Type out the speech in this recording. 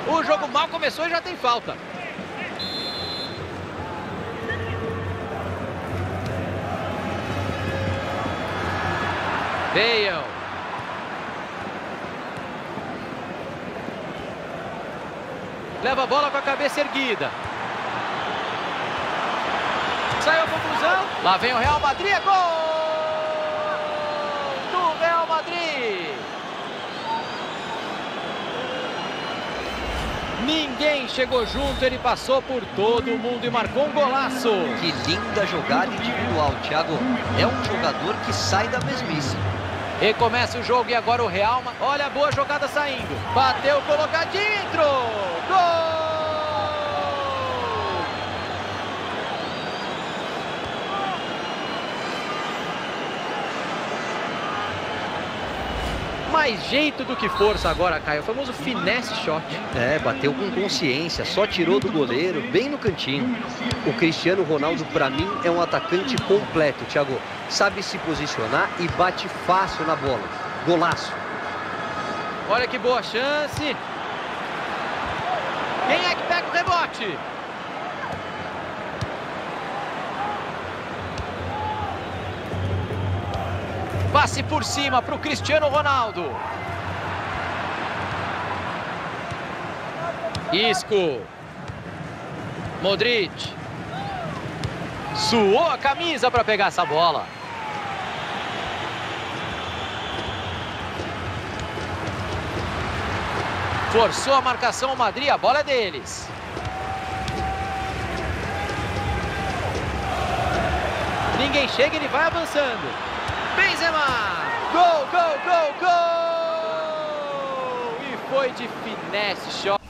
O jogo mal começou e já tem falta. Bale. Leva a bola com a cabeça erguida. Saiu a conclusão. Lá vem o Real Madrid. É gol do Real Madrid. Ninguém chegou junto. Ele passou por todo mundo e marcou um golaço. Que linda jogada individual, Thiago. É um jogador que sai da mesmice. Recomeça o jogo e agora o Real. Olha a boa jogada saindo. Bateu, colocadinho, entrou. Gol! Mais jeito do que força agora, Caio. O famoso finesse shot. É, bateu com consciência, só tirou do goleiro, bem no cantinho. O Cristiano Ronaldo, para mim, é um atacante completo, Thiago. Sabe se posicionar e bate fácil na bola. Golaço. Olha que boa chance. Quem é que pega o rebote? Passe por cima para o Cristiano Ronaldo. Isco. Modric. Suou a camisa para pegar essa bola. Forçou a marcação o Madrid, a bola é deles. Ninguém chega, ele vai avançando. Benzema! Gol, gol, gol, gol! E foi de finesse shot.